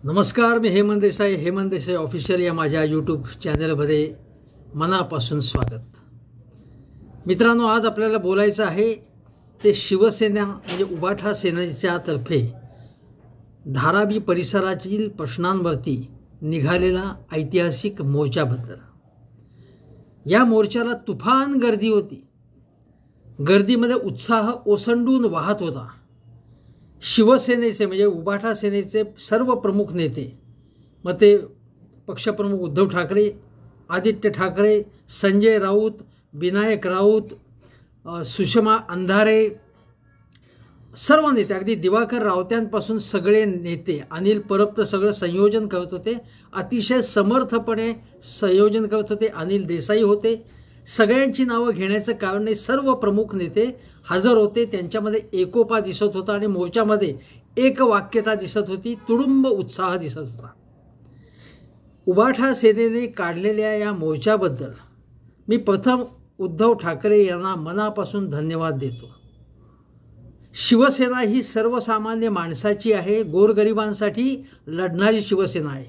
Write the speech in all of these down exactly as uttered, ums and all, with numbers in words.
नमस्कार, मी हेमंत देसाई. हेमंत देसाई ऑफिशियल या माझ्या यूट्यूब चॅनलमध्ये मनापासून स्वागत. मित्रांनो, आज आपल्याला बोलायचं आहे ते शिवसेना म्हणजे उबाठा सेनेच्या तर्फे धारावी परिसरातील प्रश्नांवरती निघालेला ऐतिहासिक मोर्चाबद्दल. या मोर्चाला तुफान गर्दी होती. गर्दीमध्ये उत्साह ओसंडून वाहत होता. शिवसेनेचे म्हणजे उबाठा सेनेचे सर्व प्रमुख नेते, मग ते पक्षप्रमुख उद्धव ठाकरे, आदित्य ठाकरे, संजय राऊत, विनायक राऊत, सुषमा अंधारे, सर्व नेते, अगदी दिवाकर रावत्यांपासून सगळे नेते, अनिल परब तर सगळं संयोजन करत होते. अतिशय समर्थपणे संयोजन करत होते. अनिल देसाई होते. सगळ्यांची नावं घेण्याचं कारण नाही, सर्व प्रमुख नेते हजर होते. त्यांच्यामध्ये एकोपा दिसत होता आणि मोर्चामध्ये एकवाक्यता दिसत होती. तुडुंब उत्साह दिसत होता. उबाठा सेनेने काढलेल्या या मोर्चाबद्दल मी प्रथम उद्धव ठाकरे यांना मनापासून धन्यवाद देतो. शिवसेना ही सर्वसामान्य माणसाची आहे, गोरगरिबांसाठी लढणारी शिवसेना आहे.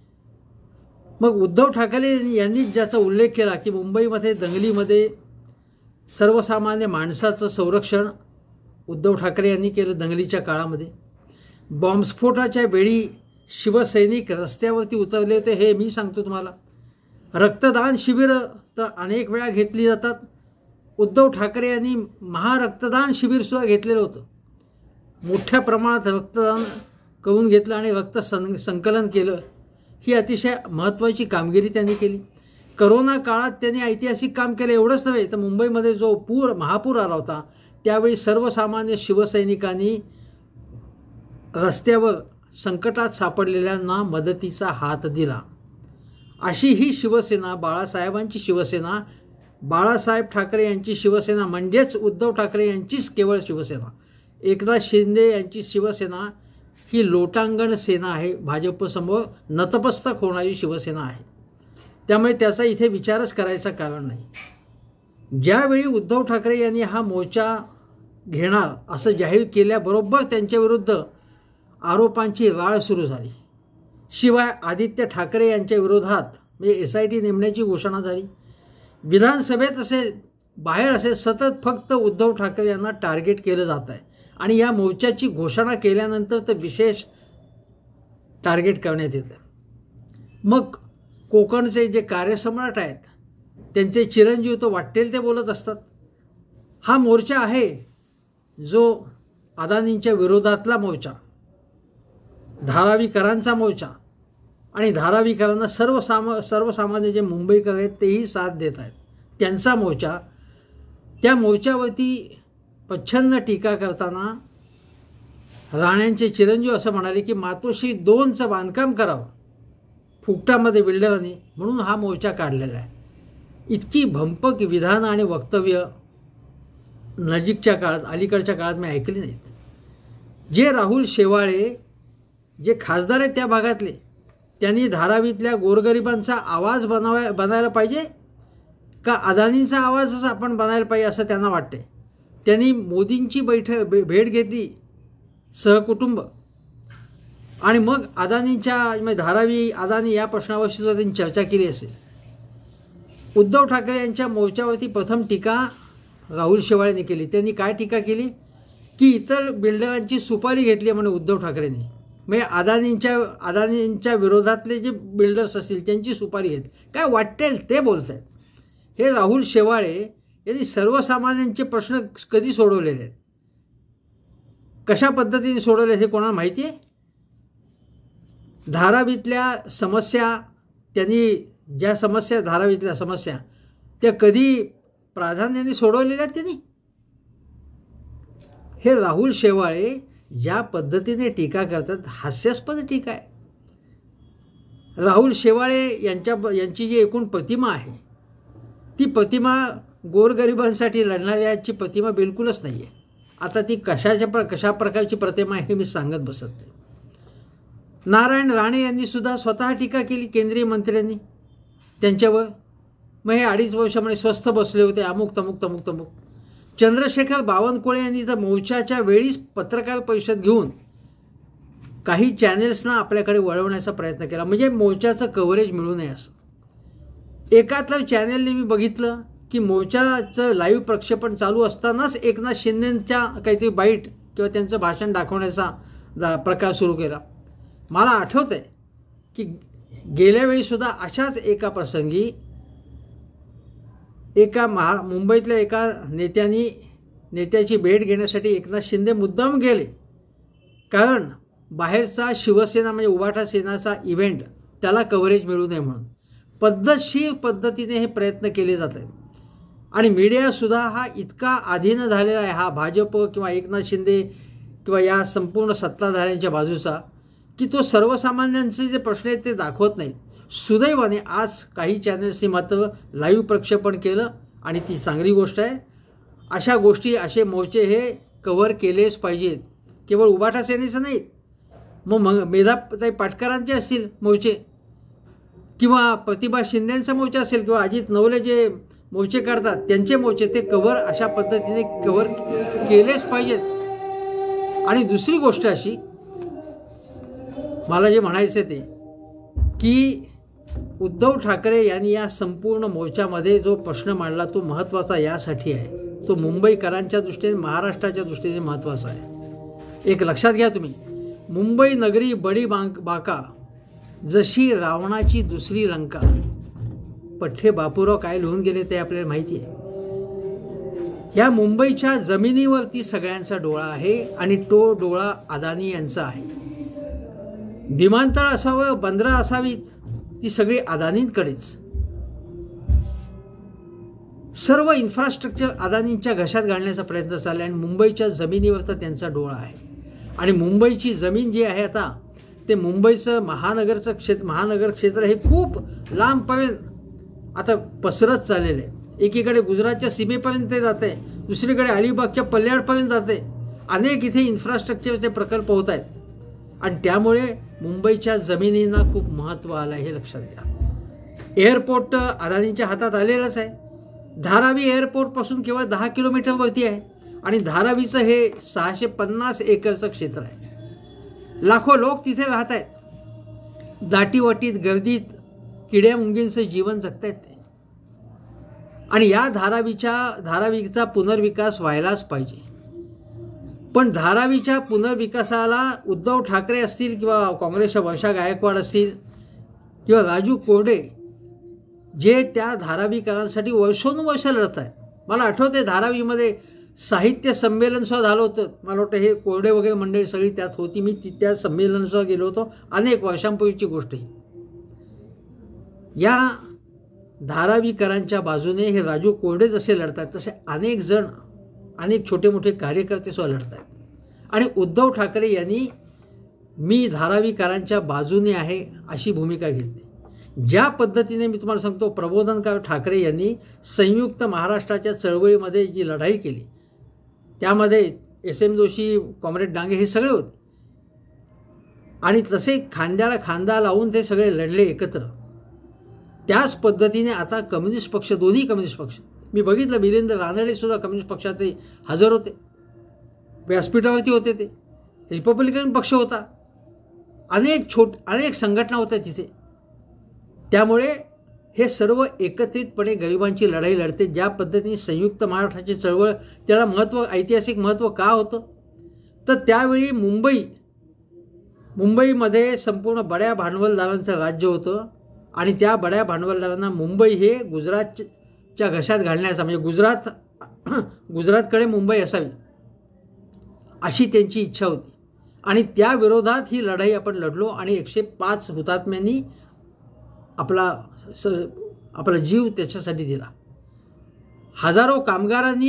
मग उद्धव ठाकरे यांनी ज्याचा उल्लेख केला की मुंबईमध्ये दंगलीमध्ये सर्वसामान्य माणसाचं संरक्षण उद्धव ठाकरे यांनी केलं. दंगलीच्या काळामध्ये बॉम्बस्फोटाच्या वेळी शिवसैनिक रस्त्यावरती उतरले होते. हे मी सांगतो तुम्हाला. रक्तदान शिबिरं तर अनेक वेळा घेतली जातात. उद्धव ठाकरे यांनी महारक्तदान शिबिरसुद्धा घेतलेलं होतं. मोठ्या प्रमाणात रक्तदान करून घेतलं आणि रक्त सं संकलन केलं. ही अतिशय महत्त्वाची कामगिरी त्यांनी केली. करोना काळात त्यांनी ऐतिहासिक काम केलं. एवढंच नव्हे तर मुंबईमध्ये जो पूर महापूर आला होता त्यावेळी सर्वसामान्य शिवसैनिकांनी रस्त्यावर संकटात सापडलेल्यांना मदतीचा हात दिला. अशी ही शिवसेना, बाळासाहेबांची शिवसेना, बाळासाहेब ठाकरे यांची शिवसेना म्हणजेच उद्धव ठाकरे यांचीच केवळ शिवसेना, एकनाथ शिंदे यांची शिवसेना ही लोटांगण सेना आहे. भाजपसमोर नतमस्तक होणारी शिवसेना आहे. त्यामुळे त्याचा इथे विचारच करायचं कारण नाही. ज्यावेळी उद्धव ठाकरे यांनी हा मोर्चा घेणार असं जाहीर केल्याबरोबर त्यांच्याविरुद्ध आरोपांची राळ सुरू झाली. शिवाय आदित्य ठाकरे यांच्या विरोधात म्हणजे एस आय टी नेमण्याची घोषणा झाली. विधानसभेत असेल बाहेर असेल सतत फक्त उद्धव ठाकरे यांना टार्गेट केलं जात आहे. आणि या मोर्चाची घोषणा केल्यानंतर तर विशेष टार्गेट करण्यात येतं. मग कोकणचे जे कार्यसम्राट आहेत त्यांचे चिरंजीव तो वाटेल ते बोलत असतात. हा मोर्चा आहे जो अदानींच्या विरोधातला मोर्चा, धारावीकरांचा मोर्चा. आणि धारावीकरांना सर्वसामा सर्वसामान्य जे मुंबईकर आहेत तेही साथ देत आहेत, त्यांचा मोर्चा. त्या मोर्चावरती प्रच्छन्न टीका करताना राण्यांचे चिरंजीव असं म्हणाले की मातोश्री दोनचं बांधकाम करावं फुकटामध्ये बिल्डरांनी, म्हणून हा मोर्चा काढलेला आहे. इतकी भंपक विधानं आणि वक्तव्य नजीकच्या काळात, अलीकडच्या काळात मी ऐकली नाहीत. जे राहुल शेवाळे जे खासदार आहेत त्या भागातले, त्यांनी धारावीतल्या गोरगरिबांचा आवाज बनावा बनायला पाहिजे का अदानींचा आवाजच आपण बनायला पाहिजे असं त्यांना वाटते. त्यांनी मोदींची बैठक भे भेट घेतली सहकुटुंब आणि मग अदानींच्या म्हणजे धारावी अदानी या प्रश्नावरची सुद्धा त्यांनी चर्चा केली असेल. उद्धव ठाकरे यांच्या मोर्चावरती प्रथम टीका राहुल शेवाळेंनी केली. त्यांनी काय टीका केली की इतर बिल्डरांची सुपारी घेतली म्हणून उद्धव ठाकरेंनी, म्हणजे अदानींच्या अदानींच्या विरोधातले जे बिल्डर्स असतील त्यांची सुपारी घेतली. काय वाटेल ते बोलत आहेत. हे राहुल शेवाळे यांनी सर्वसामान्यांचे प्रश्न कधी सोडवलेले आहेत, कशा पद्धतीने सोडवले हे कोणाला माहिती आहे? धारावीतल्या समस्या त्यांनी ज्या समस्या धारावीतल्या समस्या त्या कधी प्राधान्याने सोडवलेल्या आहेत त्यांनी? हे राहुल शेवाळे ज्या पद्धतीने टीका करतात हास्यास्पद टीका आहे. राहुल शेवाळे यांच्या यांची जी एकूण प्रतिमा आहे ती प्रतिमा गोरगरिबांसाठी लढणाऱ्याची प्रतिमा बिलकुलच नाही आहे. आता ती कशाच्या प्र कशा प्रकारची प्रतिमा आहे हे मी सांगत बसत नाही. नारायण राणे यांनी सुद्धा स्वतः टीका केली केंद्रीय मंत्र्यांनी त्यांच्यावर. मग हे अडीच वर्ष म्हणे स्वस्थ बसले होते अमुक तमुक तमुक तमुक. चंद्रशेखर बावनकुळे यांनी तर मोर्चाच्या वेळीच पत्रकार परिषद घेऊन काही चॅनेल्सना आपल्याकडे वळवण्याचा प्रयत्न केला, म्हणजे मोर्चाचं कव्हरेज मिळू नये असं. एकातलं चॅनेलने मी बघितलं की मोर्चाचं लाईव्ह प्रक्षेपण चालू असतानाच एकनाथ शिंदेंच्या काहीतरी बाईट किंवा त्यांचं भाषण दाखवण्याचा प्रकार सुरू केला. मला आठवतं आहे की गेल्या वेळीसुद्धा अशाच एका प्रसंगी एका महा मुंबईतल्या एका नेत्यांनी नेत्याची भेट घेण्यासाठी एकनाथ शिंदे मुद्दाम गेले, कारण बाहेरचा शिवसेना म्हणजे उभाटा सेनाचा इव्हेंट त्याला कव्हरेज मिळू नये म्हणून. पद्धतशीर पद्धतीने हे प्रयत्न केले जात आहेत आणि मीडियासुद्धा हा इतका अधीन झालेला आहे हा भाजप किंवा एकनाथ शिंदे किंवा या संपूर्ण सत्ताधाऱ्यांच्या बाजूचा, की तो सर्वसामान्यांचे जे प्रश्न आहेत ते दाखवत नाहीत. सुदैवाने आज काही चॅनल्सनी मात्र लाईव्ह प्रक्षेपण केलं आणि ती चांगली गोष्ट आहे. अशा गोष्टी असे मोर्चे हे कव्हर केलेच पाहिजेत, केवळ उभाटा सेनेचं नाहीत. मग मग मेधाताई पाटकरांचे असतील मोर्चे किंवा प्रतिभा शिंदेंचा मोर्चा असेल किंवा अजित नवले जे मोर्चे काढतात त्यांचे मोर्चे, ते कव्हर अशा पद्धतीने कव्हर केलेच पाहिजेत. आणि दुसरी गोष्ट अशी मला जे म्हणायचं ते की उद्धव ठाकरे यांनी या संपूर्ण मोर्चामध्ये जो प्रश्न मांडला तो महत्त्वाचा यासाठी आहे, तो मुंबईकरांच्या दृष्टीने महाराष्ट्राच्या दृष्टीने महत्त्वाचा आहे. एक लक्षात घ्या तुम्ही, मुंबई नगरी बडी बांक बाका जशी रावणाची दुसरी लंका. पठ्ठे बापूराव काय लिहून गेले ते आपल्याला माहिती आहे. या मुंबईच्या जमिनीवरती सगळ्यांचा डोळा आहे आणि तो डोळा अदानी यांचा आहे. विमानतळ असावं, बंदरं असावीत, ती सगळी अदानींकडेच. सर्व इन्फ्रास्ट्रक्चर अदानींच्या घशात घालण्याचा प्रयत्न चालला आहे आणि मुंबईच्या जमिनीवरचा त्यांचा डोळा आहे. आणि मुंबईची जमीन जी आहे आता ते मुंबईचं महानगरचं क्षेत्र महानगर क्षेत्र हे खूप लांबपर्यंत आता पसरत चाललेलं आहे. एकीकडे गुजरातच्या सीमेपर्यंत ते जाते, दुसरीकडे अलिबागच्या पल्ल्याडपर्यंत जाते. अनेक इथे इन्फ्रास्ट्रक्चरचे प्रकल्प होत आहेत आणि त्यामुळे मुंबईच्या जमिनींना खूप महत्त्व आलं आहे, हे लक्षात घ्या. एअरपोर्ट अदानींच्या हातात आलेलंच आहे. धारावी एअरपोर्टपासून केवळ दहा किलोमीटरवरती आहे आणि धारावीचं हे सहाशे पन्नास एकरचं क्षेत्र आहे. लाखो लोक तिथे राहत आहेत, दाटीवाटीत गर्दीत किड्या मुंगींचं जीवन जगत आहेत ते. आणि या धारावीच्या धारावीचा पुनर्विकास व्हायलाच पाहिजे. पण धारावीच्या पुनर्विकासाला उद्धव ठाकरे असतील किंवा काँग्रेसच्या वर्षा गायकवाड असतील किंवा राजू कोरडे जे त्या धारावीकरांसाठी वर्षोनुवर्ष लढत आहेत. मला आठवते धारावीमध्ये साहित्य संमेलन सुद्धा झालं होतं. मला वाटतं हे कोरडे वगैरे मंडळी सगळी त्यात होती. मी ती त्या संमेलन सुद्धा गेलो होतो, अनेक वर्षांपूर्वीची गोष्ट ही. या धारावीकरांच्या बाजूने हे राजू कोरडे जसे लढतात तसे अनेक जण अनेक छोटे मोठे कार्यकर्ते सुद्धा लढत आहेत. आणि उद्धव ठाकरे यांनी मी धारावीकरांच्या बाजूने आहे अशी भूमिका घेतली. ज्या पद्धतीने मी तुम्हाला सांगतो प्रबोधनकार ठाकरे यांनी संयुक्त महाराष्ट्राच्या चळवळीमध्ये जी लढाई केली त्यामध्ये S M Joshi, comrade Dange हे सगळे होते आणि तसे खांद्याला खांदा लावून ते सगळे लढले एकत्र. त्याच पद्धतीने आता कम्युनिस्ट पक्ष, दोन्ही कम्युनिस्ट पक्ष, मी बघितलं वीरेंद्र रानडेसुद्धा कम्युनिस्ट पक्षाचे हजर होते, व्यासपीठावरती होते. ते रिपब्लिकन पक्ष होता, अनेक छोट अनेक संघटना होत्या तिथे. त्यामुळे हे सर्व एकत्रितपणे गरिबांची लढाई लढते. ज्या पद्धतीने संयुक्त महाराष्ट्राची चळवळ, त्याला महत्त्व, ऐतिहासिक महत्त्व का होतं तर त्यावेळी मुंबई मुंबईमध्ये संपूर्ण बड्या भांडवलदारांचं राज्य होतं आणि त्या बड्या भांडवलदारांना मुंबई हे गुजरातच्या घशात घालण्याचा, म्हणजे गुजरात गुजरातकडे मुंबई असावी अशी त्यांची इच्छा होती आणि त्या विरोधात ही लढाई आपण लढलो आणि एकशे पाच हुतात्म्यांनी आपला स आपला जीव त्याच्यासाठी दिला. हजारो कामगारांनी,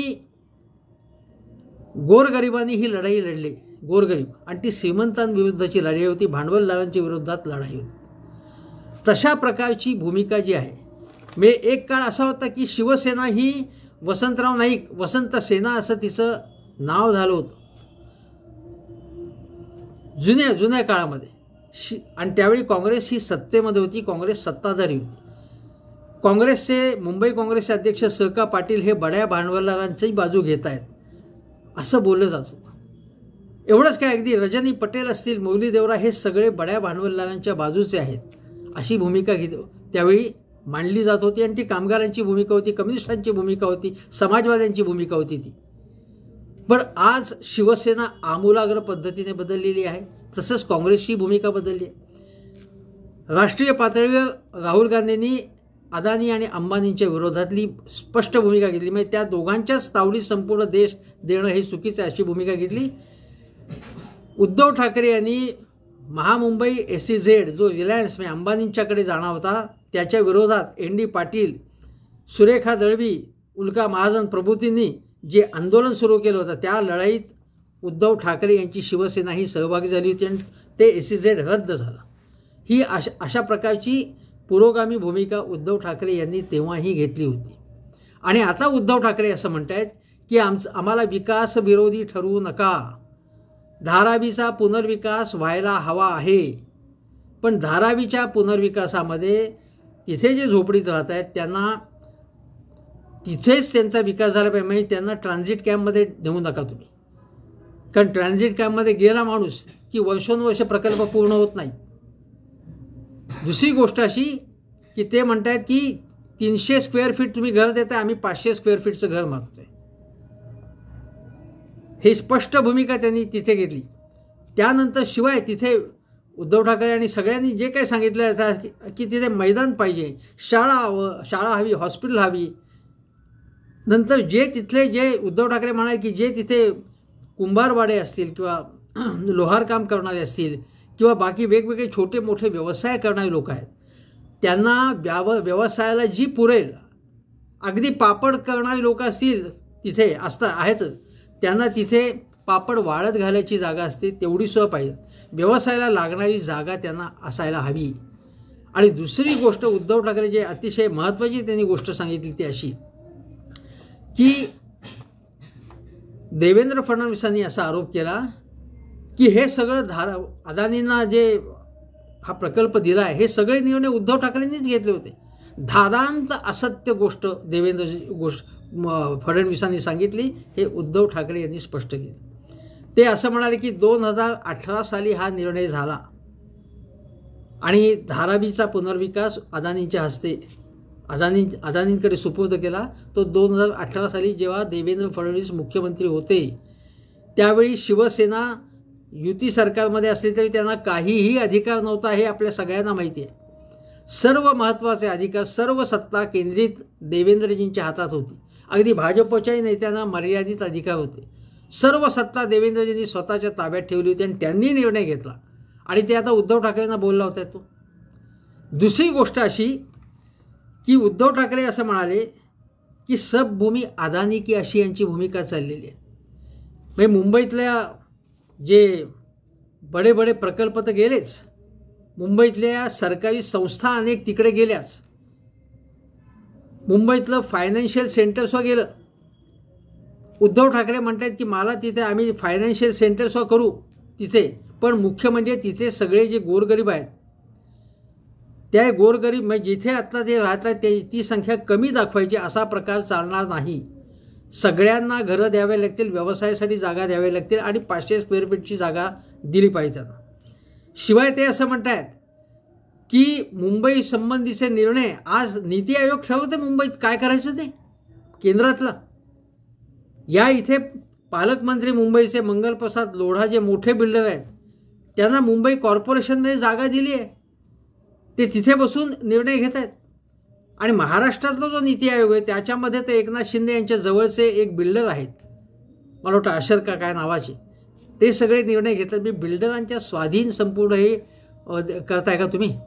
गोरगरिबांनी ही लढाई लढली, गोरगरीब, आणि ती श्रीमंतांविरुद्धची लढाई होती, भांडवलदारांच्या विरोधात लढाई होती. तशा प्रकारची भूमिका जी आहे, मी एक काळ असा होता की शिवसेना ही वसंतराव नाईक, वसंत सेना असं तिचं नाव झालं होतं जुन्या जुन्या काळामध्ये. शि आणि त्यावेळी काँग्रेस ही सत्तेमध्ये होती, काँग्रेस सत्ताधारी होती. काँग्रेसचे मुंबई काँग्रेसचे अध्यक्ष स का पाटील हे बड्या भांडवलदारांची बाजू घेत आहेत असं बोललं जात होतं. एवढंच काय, अगदी रजनी पटेल असतील, मुरली देवरा, हे सगळे बड्या भांडवलदारांच्या बाजूचे आहेत अशी भूमिका घेत त्यावेळी मांडली जात होती. आणि ती कामगारांची भूमिका होती, कम्युनिस्टांची भूमिका होती, समाजवाद्यांची भूमिका होती ती. पण आज शिवसेना आमूलाग्र पद्धतीने बदललेली आहे. तसंच काँग्रेसची भूमिका बदलली आहे. राष्ट्रीय पातळीवर राहुल गांधींनी अदानी आणि अंबानींच्या विरोधातली स्पष्ट भूमिका घेतली. म्हणजे त्या दोघांच्याच तावडीत संपूर्ण देश देणं हे चुकीचं आहे अशी भूमिका घेतली. उद्धव ठाकरे यांनी महामुंबई एस सी झेड जो रिलायन्स म्हणजे अंबानींच्याकडे जाणार होता त्याच्या विरोधात एन डी पाटील, सुरेखा दळवी, उल्का महाजन प्रभूतींनी जे आंदोलन सुरू केलं होतं त्या लढाईत उद्धव ठाकरे यांची शिवसेना ही सहभागी झाली होती आणि ते एस सी झेड रद्द झालं. ही अशा अशा प्रकारची पुरोगामी भूमिका उद्धव ठाकरे यांनी तेव्हाही घेतली होती. आणि आता उद्धव ठाकरे असं म्हणत आहेत की आमचं आम्हाला विकास विरोधी ठरवू नका, धारावीचा पुनर्विकास व्हायला हवा आहे. पण धारावीच्या पुनर्विकासामध्ये तिथे जे झोपडीत राहत आहेत त्यांना तिथेच त्यांचा विकास झाला पाहिजे. म्हणजे त्यांना ट्रान्झिट कॅम्पमध्ये नेऊ नका तुम्ही, कारण ट्रान्झिट कॅम्पमध्ये गेला माणूस की वर्षोनवर्ष प्रकल्प पूर्ण होत नाही. दुसरी गोष्ट अशी की ते म्हणत आहेत की तीनशे स्क्वेअर फीट तुम्ही घर देताय, आम्ही पाचशे स्क्वेअर फीटचं घर मागतोय. ही स्पष्ट भूमिका त्यांनी तिथे घेतली. त्यानंतर शिवाय तिथे उद्धव ठाकरे आणि सगळ्यांनी जे काही सांगितलं की तिथे मैदान पाहिजे, शाळा हवं शाळा हवी, हॉस्पिटल हवी. नंतर जे तिथले जे उद्धव ठाकरे म्हणाले की जे तिथे कुंभारवाडे असतील किंवा लोहारकाम करणारे असतील किंवा बाकी वेगवेगळे छोटे मोठे व्यवसाय करणारे लोक आहेत त्यांना व्याव व्यवसायाला जी पुरेल, अगदी पापड करणारे लोक असतील तिथे असता आहेतच, त्यांना तिथे पापड वाळत घालायची जागा असते तेवढी सुद्धा पाहिजे. व्यवसायाला लागणारी जागा त्यांना असायला हवी. आणि दुसरी गोष्ट उद्धव ठाकरे जे अतिशय महत्त्वाची त्यांनी गोष्ट सांगितली ती अशी की देवेंद्र फडणवीसांनी असा आरोप केला की हे सगळं धारा अदानींना जे हा प्रकल्प दिला आहे हे सगळे निर्णय उद्धव ठाकरेंनीच घेतले होते. धादांत असत्य गोष्ट देवेंद्र गोष्ट फडणवीसांनी सांगितली, हे उद्धव ठाकरे यांनी स्पष्ट केले. ते असं म्हणाले की दोन हजार अठरा साली हा निर्णय झाला आणि धारावीचा पुनर्विकास अदानींच्या हस्ते अदानी अदानींकडे सुपूर्द केला. तो दोन हजार अठरा साली जेव्हा देवेंद्र फडणवीस मुख्यमंत्री होते त्यावेळी शिवसेना युती सरकारमध्ये असली तरी त्यांना काहीही अधिकार नव्हता, हे आपल्या सगळ्यांना माहिती आहे. सर्व महत्त्वाचे अधिकार, सर्व सत्ता केंद्रित देवेंद्रजींच्या हातात होती. अगदी भाजपच्याही नेत्यांना मर्यादित अधिकार होते. सर्व सत्ता देवेंद्रजींनी स्वतःच्या ताब्यात ठेवली होती आणि त्यांनी निर्णय घेतला आणि ते आता उद्धव ठाकरेंना बोलला होता तो. दुसरी गोष्ट अशी की उद्धव ठाकरे असं म्हणाले की सब भूमी अदानी की अशी यांची भूमिका चाललेली आहे. म्हणजे मुंबईतल्या जे बडे बडे प्रकल्प तर गेलेच, मुंबईतल्या सरकारी संस्था अनेक तिकडे गेल्याच, मुंबईतलं फायनान्शियल सेंटर्सवर गेलं. उद्धव ठाकरे म्हणतात की मला तिथे आम्ही फायनान्शियल सेंटर्सवर करू तिथे, पण मुख्य म्हणजे तिथे सगळे जे गोरगरीब आहेत त्या गोरगरीब म्हणजे जिथे आत्ता जे राहतात ते ती संख्या कमी दाखवायची असा प्रकार चालणार नाही. सगळ्यांना घरं द्यावे लागतील, व्यवसायासाठी जागा द्यावी लागतील आणि पाचशे स्क्वेअर फीटची जागा दिली पाहिजे. शिवाय ते असं म्हणतात की मुंबई संबंधीचे निर्णय आज नीती आयोग ठरवते मुंबईत काय करायचं ते केंद्रातलं. या इथे पालकमंत्री मुंबईचे मंगलप्रसाद लोढा जे मोठे बिल्डर आहेत त्यांना मुंबई कॉर्पोरेशनमध्ये जागा दिली आहे, ते तिथे बसून निर्णय घेत आहेत. आणि महाराष्ट्रातला जो नीती आयोग आहे त्याच्यामध्ये तर एकनाथ शिंदे यांच्या जवळचे एक बिल्डर आहेत, मला वाटतं अशर का काय नावाचे, ते सगळे निर्णय घेतात. मी बिल्डरांच्या स्वाधीन संपूर्ण हे करताय का तुम्ही.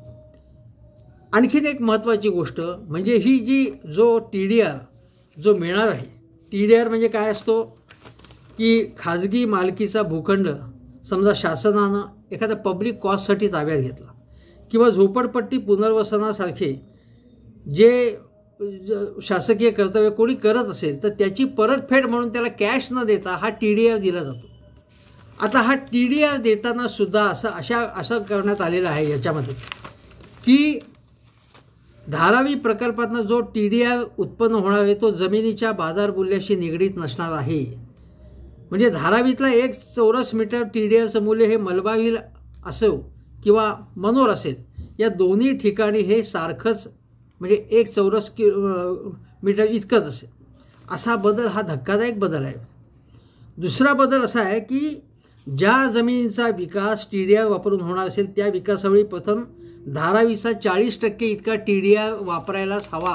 आणखीन एक महत्त्वाची गोष्ट म्हणजे ही जी जो टी डी आर जो मिळणार आहे, टी डी आर म्हणजे काय असतो की खाजगी मालकीचा भूखंड समजा शासनानं एखाद्या पब्लिक कॉजसाठी ताब्यात घेतला किंवा झोपडपट्टी पुनर्वसनासारखे जे शासकीय कर्तव्य कोणी करत असेल तर त्याची परतफेड म्हणून त्याला कॅश न देता हा टी डी आर दिला जातो. आता हा टी डी आर देताना सुद्धा असं अशा असं करण्यात आलेलं आहे याच्यामध्ये की धारावी प्रकल्पातनं जो टी डी आर उत्पन्न होणार आहे तो जमिनीच्या बाजारमूल्याशी निगडीत नसणार आहे. म्हणजे धारावीतला एक चौरस मीटर टी डी एचं मूल्य हे मलबाविल असो किंवा मनोर असेल, या दोन्ही ठिकाणी हे सारखंच म्हणजे एक चौरस कि मीटर इतकंच असेल. असा बदल हा धक्कादायक बदल आहे. दुसरा बदल असा आहे की ज्या जमिनीचा विकास टी डी आय वापरून होणार असेल त्या विकासावेळी प्रथम धारावीचा चाळीस टक्के इतका टी डी आय वापरायलाच हवा.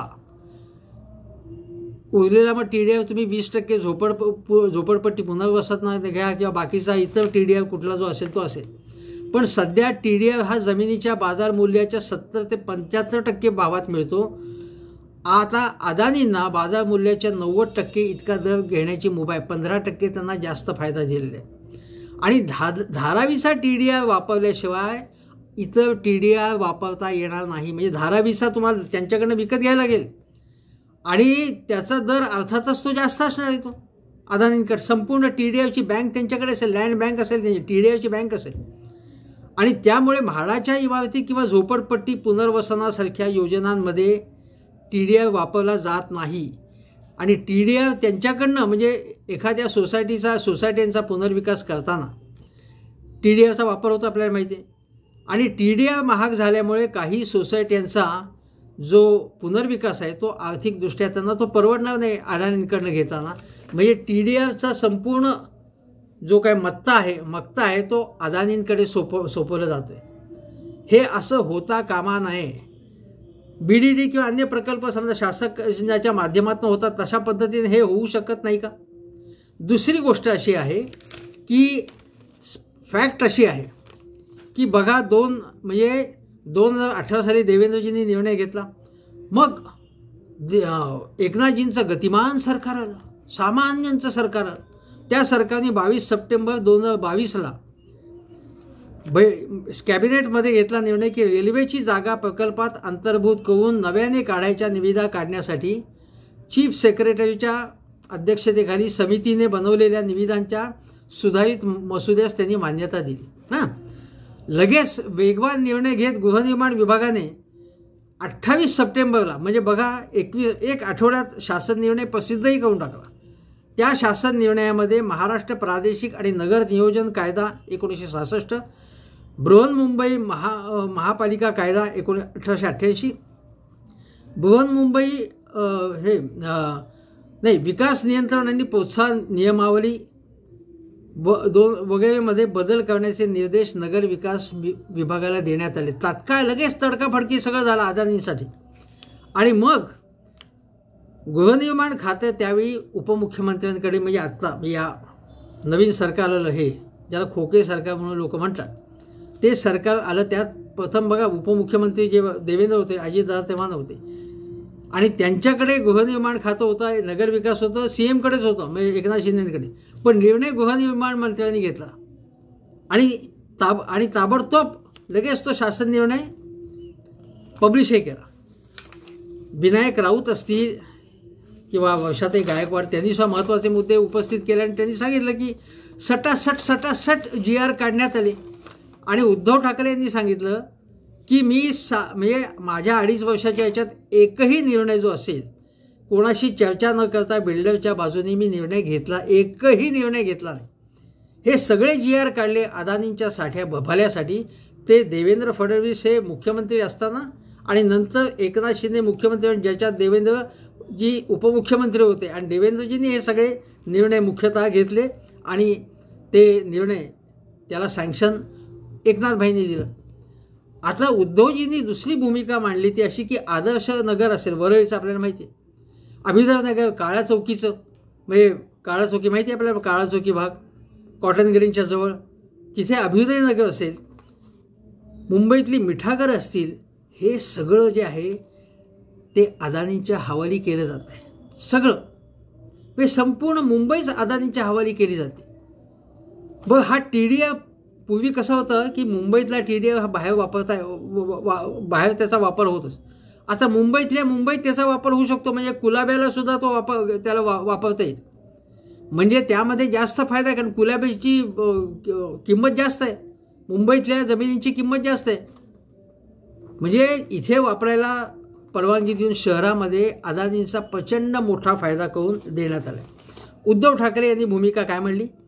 उरलेला मग टी डी आय तुम्ही वीस टक्के झोपड झोपडपट्टी पुनर्वसन घ्या किंवा बाकीचा इतर टी डी आय कुठला जो असेल तो असेल. पण सध्या टी डी आय हा जमिनीच्या बाजार मूल्याच्या सत्तर ते पंच्याहत्तर टक्के भावात मिळतो. आता अदानींना बाजार मूल्याच्या नव्वद टक्के इतका दर घेण्याची मुभा आहे. पंधरा टक्के त्यांना जास्त फायदा दिलेला आहे. आणि धा धारावीचा टी डी आय वापरल्याशिवाय इतर टी डी आय वापरता येणार नाही. म्हणजे धारावीचा तुम्हाला त्यांच्याकडनं विकत घ्यायला लागेल आणि त्याचा दर अर्थातच तो जास्त असणार आहे. तो अदानींकडे संपूर्ण टी डी आयची बँक त्यांच्याकडे असेल, लँड बँक असेल, त्यांची टी डी आयची बँक असेल. आणि त्यामुळे म्हाडाच्या इमारती किंवा झोपडपट्टी पुनर्वसनासारख्या योजनांमध्ये टी डी आय वापरला जात नाही. आणि टी डी आय त्यांच्याकडनं म्हणजे एखाद्या सोसायटीचा सोसायट्यांचा पुनर्विकास करताना टी डी आयचा वापर होतो आपल्याला माहिती आहे. आणि टी डी आय महाग झाल्यामुळे काही सोसायट्यांचा जो पुनर्विकास आहे तो आर्थिकदृष्ट्या त्यांना तो परवडणार नाही अडाणींकडनं घेताना. म्हणजे टी डी आयचा संपूर्ण जो काय मत्ता आहे मक्ता आहे तो अदानींकडे सोप सोपवलं जातो आहे. हे असं होता कामा नये. बी डी डी किंवा अन्य प्रकल्प समजा शासनाच्या माध्यमातून होतात तशा पद्धतीने हे होऊ शकत नाही का. दुसरी गोष्ट अशी आहे की फॅक्ट अशी आहे की बघा दोन म्हणजे दोन हजार अठरा साली देवेंद्रजींनी निर्णय घेतला. मग एकनाथजींचं गतिमान सरकार आलं, सामान्यांचं सरकार आलं. त्या सरकारने बावीस सप्टेंबर दोन हजार बावीसला बै कॅबिनेटमध्ये घेतला निर्णय की रेल्वेची जागा प्रकल्पात अंतर्भूत करून नव्याने काढायच्या निविदा काढण्यासाठी चीफ सेक्रेटरीच्या अध्यक्षतेखाली समितीने बनवलेल्या निविदांच्या सुधारित मसुद्यास त्यांनी मान्यता दिली. हां, लगेच वेगवान निर्णय घेत गृहनिर्माण विभागाने अठ्ठावीस सप्टेंबरला म्हणजे बघा एकवीस एक आठवड्यात शासन निर्णय प्रसिद्धही करून टाकला. त्या शासन निर्णयामध्ये महाराष्ट्र प्रादेशिक आणि नगर नियोजन कायदा एकोणीसशे सहासष्ट, बृहन्मुंबई महा महापालिका कायदा एकोणी अठराशे अठ्ठ्याऐंशी, बृहन्मुंबई हे नाही विकास नियंत्रण आणि प्रोत्साहन नियमावली व दोन वगैरेमध्ये बदल करण्याचे निर्देश नगर विकास विभागाला देण्यात आले. तात्काळ लगेच तडकाफडकी सगळं झालं अदानींसाठी. आणि मग गृहनिर्माण खातं त्यावेळी उपमुख्यमंत्र्यांकडे म्हणजे आत्ता या नवीन सरकार आलं हे ज्याला खोके सरकार म्हणून लोक म्हणतात ते सरकार आलं. त्यात प्रथम बघा उपमुख्यमंत्री जे देवेंद्र होते, अजितदादा तेव्हा नव्हते. आणि त्यांच्याकडे गृहनिर्माण खातं होतं, नगरविकास होतं, सी एमकडेच होतं म्हणजे एकनाथ शिंदेकडे. पण निर्णय गृहनिर्माण मंत्र्यांनी घेतला आणि ताब आणि ताबडतोब लगेच तो शासन निर्णय पब्लिशही केला. विनायक राऊत असतील किंवा वर्षाताई गायकवाड त्यांनी सुद्धा महत्त्वाचे मुद्दे उपस्थित केले आणि त्यांनी सांगितलं की सटासट सटासट जी आर काढण्यात आले. आणि उद्धव ठाकरे यांनी सांगितलं की मी सा म्हणजे माझ्या अडीच वर्षाच्या याच्यात एकही निर्णय जो असेल कोणाशी चर्चा न करता बिल्डरच्या बाजूने मी निर्णय घेतला, एकही निर्णय घेतला नाही. हे सगळे जी आर काढले अदानींच्या साठ्या भल्यासाठी. ते देवेंद्र फडणवीस हे मुख्यमंत्री असताना आणि नंतर एकनाथ शिंदे मुख्यमंत्री ज्याच्यात देवेंद्र जी उपमुख्यमंत्री होते आणि देवेंद्रजींनी हे सगळे निर्णय मुख्यतः घेतले आणि ते निर्णय त्याला सँक्शन एकनाथभाईंनी दिलं. आता उद्धवजींनी दुसरी भूमिका मांडली ती अशी की आदर्श नगर असेल वरळीचं आपल्याला माहिती आहे, अभिनव नगर काळ्या चौकीचं म्हणजे काळा चौकी माहिती आहे आपल्याला, काळा चौकी भाग कॉटन ग्रीनच्या जवळ तिथे अभ्युदय नगर असेल, मुंबईतली मिठागरं असतील, हे सगळं जे आहे ते अदानींच्या हवाली केलं जातं आहे. सगळं म्हणजे संपूर्ण मुंबईच अदानींच्या हवाली केली जाते. बरं हा टी डी आय पूर्वी कसं होतं की मुंबईतला टी डी आय हा बाहेर वापरता वा बाहेर त्याचा वापर होतच. आता मुंबईतल्या मुंबईत त्याचा वापर होऊ शकतो म्हणजे कुलाब्याला सुद्धा तो वापर त्याला वा वापरता येईल. म्हणजे त्यामध्ये जास्त फायदा आहे कारण कुलाब्याची किंमत जास्त आहे, मुंबईतल्या जमिनींची किंमत जास्त आहे. म्हणजे इथे वापरायला परवानगी देऊन शहरामध्ये अदानींचा प्रचंड मोठा फायदा करून देण्यात आला. उद्धव ठाकरे यांनी भूमिका काय म्हणली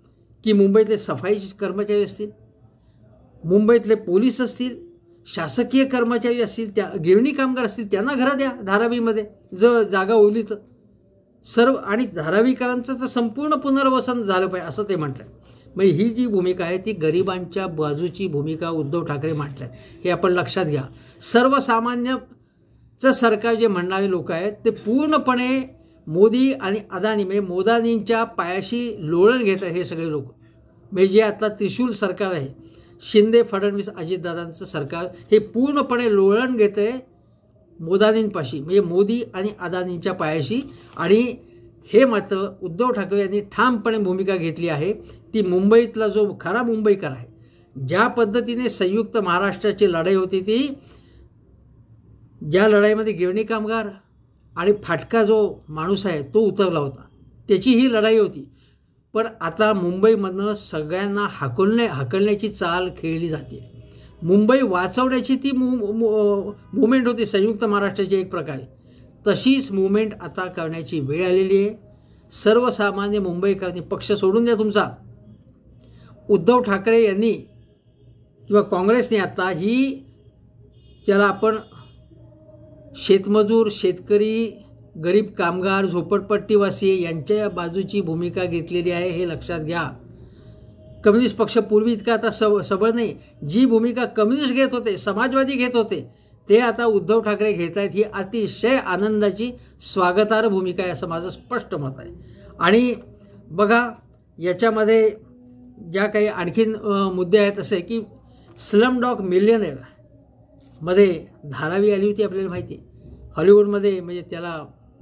की मुंबईतले सफाई कर्मचारी असतील, मुंबईतले पोलीस असतील, शासकीय कर्मचारी असतील, त्या गिरणी कामगार असतील, त्यांना घरं द्या धारावीमध्ये जर जागा उरली तर. सर्व आणि धारावीकरांचं तर संपूर्ण पुनर्वसन झालं पाहिजे असं ते म्हटलं. म्हणजे ही जी भूमिका आहे ती गरिबांच्या बाजूची भूमिका उद्धव ठाकरे म्हटलं आहे, हे आपण लक्षात घ्या. सर्वसामान्यचं सरकार जे म्हणणारे लोक आहेत ते पूर्णपणे मोदी आणि अदानी म्हणजे मोदानींच्या पायाशी लोळण घेत आहेत हे सगळे लोक. म्हणजे जे आता त्रिशूल सरकार आहे, शिंदे फडणवीस अजितदादांचं सरकार, हे पूर्णपणे लोळण घेतं आहे मोदानींपाशी म्हणजे मोदी आणि अदानींच्या पायाशी. आणि हे मात्र उद्धव ठाकरे यांनी ठामपणे भूमिका घेतली आहे. ती मुंबईतला जो खरा मुंबईकर आहे, ज्या पद्धतीने संयुक्त महाराष्ट्राची लढाई होती, ती ज्या लढाईमध्ये गिरणी कामगार आणि फाटका जो माणूस आहे तो उतरला होता, त्याची ही लढाई होती. पण आता मुंबईमधनं सगळ्यांना हाकलणे हाकलण्याची चाल खेळली जाते. मुंबई वाचवण्याची ती मु मुवमेंट होती संयुक्त महाराष्ट्राची एक प्रकारे, तशीच मुवमेंट आता करण्याची वेळ आलेली आहे. सर्वसामान्य मुंबईकरांनी, पक्ष सोडून द्या तुमचा, उद्धव ठाकरे यांनी किंवा काँग्रेसने आता ही ज्याला आपण शेतमजूर, शेतकरी, गरीब कामगार, झोपडपट्टीवासी यांच्या बाजूची भूमिका घेतलेली आहे, हे लक्षात घ्या. कम्युनिस्ट पक्ष पूर्वी इतका आता सब सबळ नाही. जी भूमिका कम्युनिस्ट घेत होते, समाजवादी घेत होते, ते आता उद्धव ठाकरे घेत आहेत. ही अतिशय आनंदाची स्वागतार्ह भूमिका आहे असं माझं स्पष्ट मत आहे. आणि बघा याच्यामध्ये ज्या काही आणखीन मुद्दे आहेत असे की स्लम डॉग मिलियनेअर मध्ये धारावी आली होती, आपल्याला माहिती आहे. हॉलिवूडमध्ये म्हणजे त्याला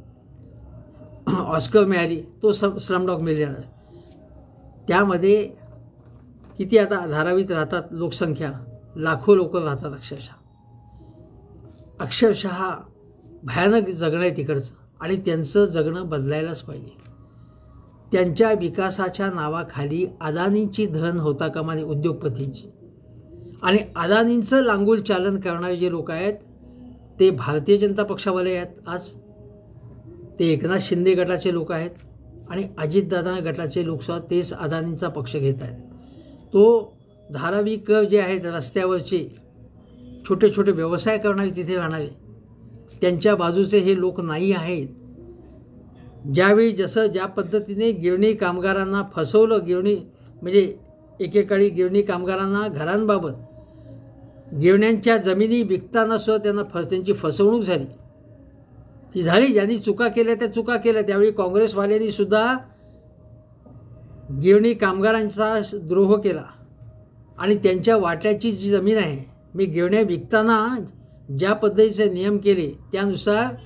ऑस्कर मिळाली, तो सम स्लम डॉग मिलियनेअर. त्यामध्ये किती आता धारावीत राहतात लोकसंख्या, लाखो लोक राहतात. अक्षरशः अक्षरशः भयानक जगणं आहे तिकडचं आणि त्यांचं जगणं बदलायलाच पाहिजे. त्यांच्या विकासाच्या नावाखाली अदानींची धन होता कामा नये, उद्योगपतींची. आणि अदानींचं लांगुल चालन करणारे जे लोक आहेत ते भारतीय जनता पक्षावाले आहेत. आज ते एकनाथ शिंदे गटाचे लोक आहेत आणि अजितदादा गटाचे लोकसुद्धा तेच अदानींचा पक्ष घेत आहेत. तो धारावीकर जे आहेत रस्त्यावरचे छोटे छोटे व्यवसाय करणारे, तिथे राहणारे, त्यांच्या बाजूचे हे लोक नाही आहेत. ज्यावेळी जसं ज्या पद्धतीने गिरणी कामगारांना फसवलं, गिरणी म्हणजे एकेकाळी गिरणी कामगारांना घरांबाबत, गिरण्यांच्या जमिनी विकताना सुद्धा त्यांना फ त्यांची फसवणूक झाली, ती झाली. ज्यांनी चुका केल्या त्या चुका केल्या. त्यावेळी काँग्रेसवाल्यांनी सुद्धा गिरणी कामगारांचा द्रोह केला आणि त्यांच्या वाट्याची जी जमीन आहे, मी गिरण्या विकताना ज्या पद्धतीचे नियम केले त्यानुसार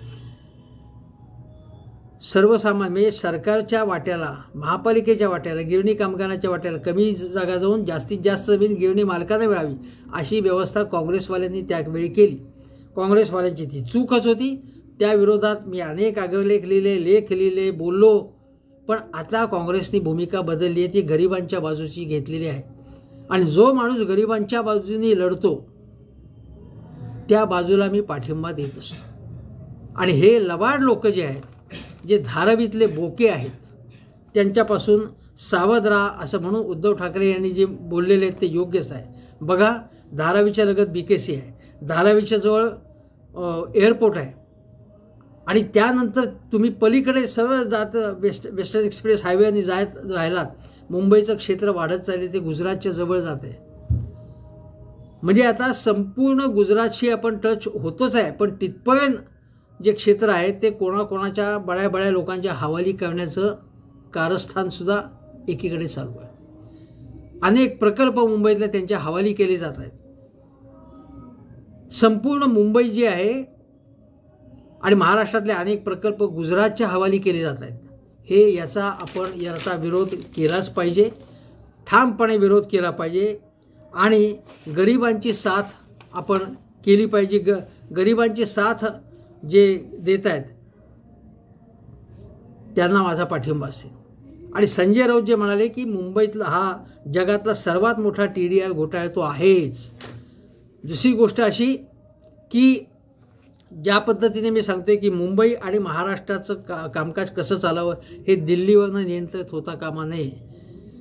सर्वसामान्य म्हणजे सरकारच्या वाट्याला, महापालिकेच्या वाट्याला, गिरणी कामगारांच्या वाट्याला कमी जागा जाऊन जास्तीत जास्त जमीन गिरणी मालकांना मिळावी अशी व्यवस्था काँग्रेसवाल्यांनी त्यावेळी केली. काँग्रेसवाल्यांची ती चूकच होती. त्या विरोधात मी अनेक अग्रलेख लिहिले, लेख लिहिले, बोललो. पण आता काँग्रेसनी भूमिका बदलली आहे, ती गरिबांच्या बाजूची घेतलेली आहे. आणि जो माणूस गरिबांच्या बाजूने लढतो त्या बाजूला मी पाठिंबा देत असतो. आणि हे लबाड लोक जे आहेत, जे धारावीतले बोके आहेत, त्यांच्यापासून सावध राहा असं म्हणून उद्धव ठाकरे यांनी जे बोललेले आहेत ते योग्यच आहे. बघा धारावीच्या लगत बी के सी आहे, धारावीच्या जवळ एअरपोर्ट आहे आणि त्यानंतर तुम्ही पलीकडे सरळ जात वेस्ट वेस्टर्न एक्सप्रेस हायवेने जायत राहिलात, मुंबईचं क्षेत्र वाढत चालले, ते गुजरातच्या जवळ जाते. म्हणजे आता संपूर्ण गुजरातशी आपण टच होतोच आहे. पण तिथपर्यंत जे क्षेत्र आहे ते कोणाकोणाच्या बड्या बड्या लोकांच्या हवाली करण्याचं कारस्थानसुद्धा एकीकडे चालू आहे. अनेक प्रकल्प मुंबईतल्या त्यांच्या हवाली केले जात आहेत. संपूर्ण मुंबई जी आहे आणि महाराष्ट्रातले अनेक प्रकल्प गुजरातच्या हवाली केले जात आहेत. हे याचा आपण याचा विरोध केलाच पाहिजे, ठामपणे विरोध केला पाहिजे. आणि गरिबांची साथ आपण केली पाहिजे. ग गरिबांची साथ जे देत आहेत त्यांना माझा पाठिंबा असेल. आणि संजय राऊत जे म्हणाले की मुंबईतला हा जगातला सर्वात मोठा टी डी आय घोटाळा तो आहेच. दुसरी गोष्ट अशी की ज्या पद्धतीने मी सांगतोय की मुंबई आणि महाराष्ट्राचं का कामकाज कसं चालावं हे दिल्लीवरनं नियंत्रित होता कामा नये.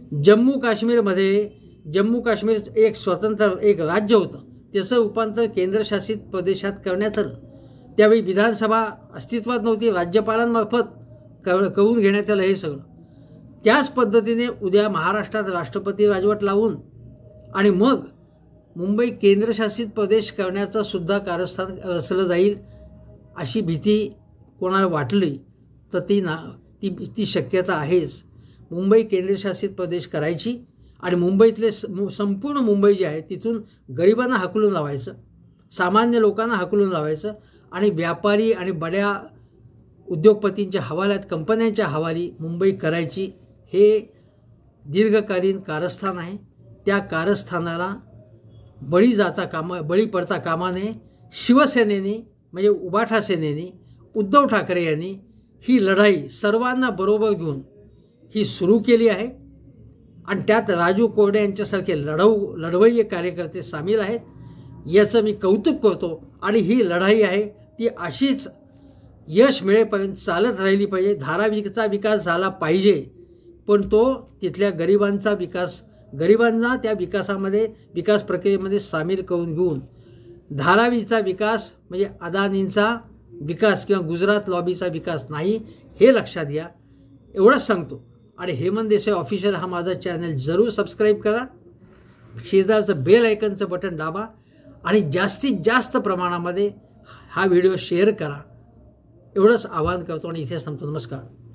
जम्मू काश्मीरमध्ये जम्मू काश्मीर एक स्वतंत्र एक राज्य होतं, त्याचं रूपांतर केंद्रशासित प्रदेशात करण्यात आलं. त्यावेळी विधानसभा अस्तित्वात नव्हती, राज्यपालांमार्फत कर करून घेण्यात आलं हे सगळं. त्याच पद्धतीने उद्या महाराष्ट्रात राष्ट्रपती राजवट लावून आणि मग मुंबई केंद्रशासित प्रदेश करण्याचं सुद्धा कारस्थान रचलं जाईल अशी भीती कोणाला वाटली तर ती ना ती ती शक्यता आहेच. मुंबई केंद्रशासित प्रदेश करायची आणि मुंबईतले संपूर्ण मुंबई जे आहे तिथून गरिबांना हाकलून लावायचं, सामान्य लोकांना हाकलून लावायचं आणि व्यापारी आणि बड्या उद्योगपतींच्या हवाल्यात कंपन्यांच्या हवाली मुंबई करायची. हे दीर्घकालीन कारस्थान आहे. त्या कारस्थानाला बळी जाता कामा बळी पडता कामा नये. शिवसेनेने म्हणजे उबाठा सेनेने उद्धव ठाकरे यांनी ही लढाई सर्वांना बरोबर घेऊन ही सुरू केली आहे आणि त्यात राजू कोरडे यांच्यासारखे लढवू लढवय्ये कार्यकर्ते सामील आहेत. याचं मी कौतुक करतो आणि ही लढाई आहे ती अशीच यश मिळेपर्यंत चालत राहिली पाहिजे. धारावीचा विकास झाला पाहिजे, पण तो तिथल्या गरिबांचा विकास गरिबांना त्या विकासामध्ये विकास प्रक्रियेमध्ये सामील करून घेऊन धारावीचा विकास म्हणजे अदानींचा विकास किंवा गुजरात लॉबीचा विकास नाही हे लक्षात घ्या. एवढंच सांगतो. आणि हेमंत देसाई ऑफिशियल हा माझा चॅनल जरूर सबस्क्राईब करा, शेजारचं बेल आयकनचं बटन दाबा आणि जास्तीत जास्त प्रमाणामध्ये हा व्हिडिओ शेअर करा. एवढंच आवाहन करतो आणि इथे थांबतो. नमस्कार.